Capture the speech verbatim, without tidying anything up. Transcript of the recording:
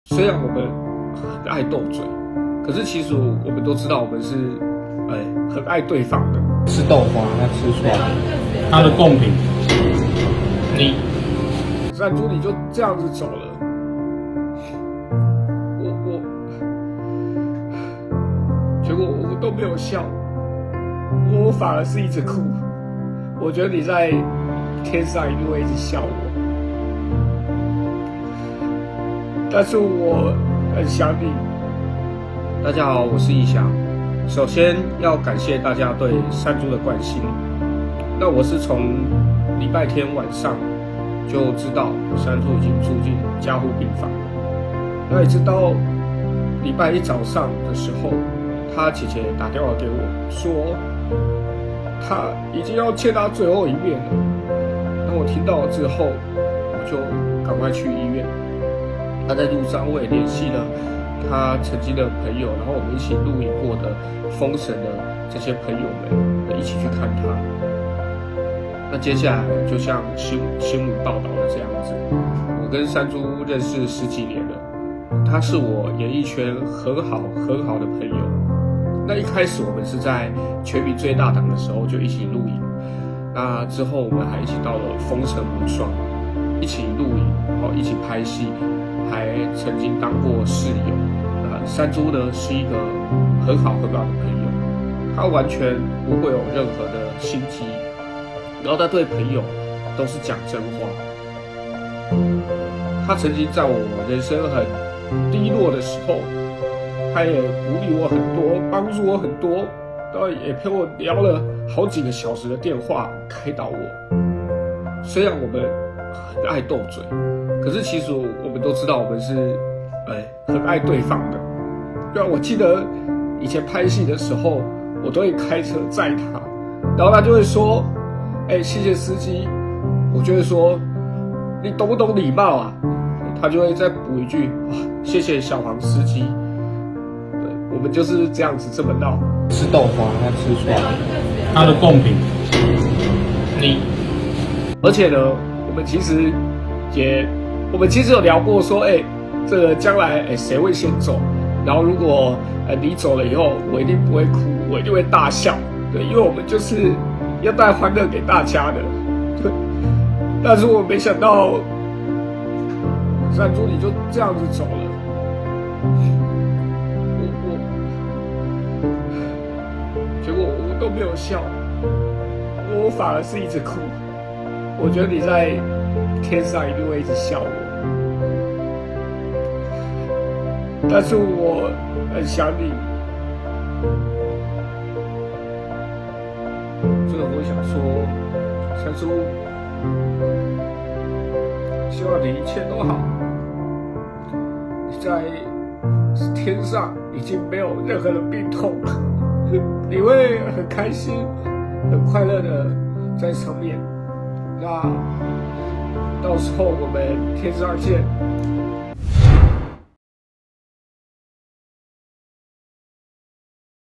虽然我们很爱斗嘴，可是其实我们都知道我们是，哎，很爱对方的。 吃豆花，他吃出来， 他的贡品， 你山猪你就这样子走了，我我，结果我都没有笑，我反而是一直哭。我觉得你在天上一定会一直笑我。但是我很想你。大家好，我是义翔。首先要感谢大家对山猪的关心。那我是从礼拜天晚上就知道山猪已经住进加护病房，那一直到礼拜一早上的时候，他姐姐打电话给我说，他已经要见他最后一面了。那我听到之后，我就赶快去医院。他在路上，我也联系了他曾经的朋友，然后我们一起露营过的封神的这些朋友们，一起去看他。那接下来就像新新闻报道的这样子，我跟山猪认识十几年了，他是我演艺圈很好很好的朋友。那一开始我们是在全民最大档的时候就一起露营，那之后我们还一起到了风城无双，一起露营，然后一起拍戏。还曾经当过室友，呃，山猪呢是一个很好很好的朋友，他完全不会有任何的心机，然后他对朋友都是讲真话。他曾经在我人生很低落的时候，他也鼓励我很多，帮助我很多，然后也陪我聊了好几个小时的电话，开导我。虽然我们很爱斗嘴，可是其实我们都知道我们是，哎，很爱对方的。对啊，我记得以前拍戏的时候，我都会开车载他，然后他就会说，哎，谢谢司机。我就会说，你懂不懂礼貌啊？他就会再补一句，谢谢小黄司机。对，我们就是这样子这么闹。 吃豆花，他吃出来， 他的贡品， 你，而且呢，我们其实也。我们其实有聊过说，哎、欸，这个将来，哎、欸，谁会先走？然后如果，呃，你走了以后，我一定不会哭，我一定会大笑，对，因为我们就是要带欢乐给大家的，对。但是我没想到，山猪你就这样子走了，我我，结果我都没有笑，我反而是一直哭。我觉得你在天上一定会一直笑我，但是我很想你。这个我想说，山猪，希望你一切都好。你在天上已经没有任何的病痛了，你会很开心、很快乐的在上面。那到时候我们天上见。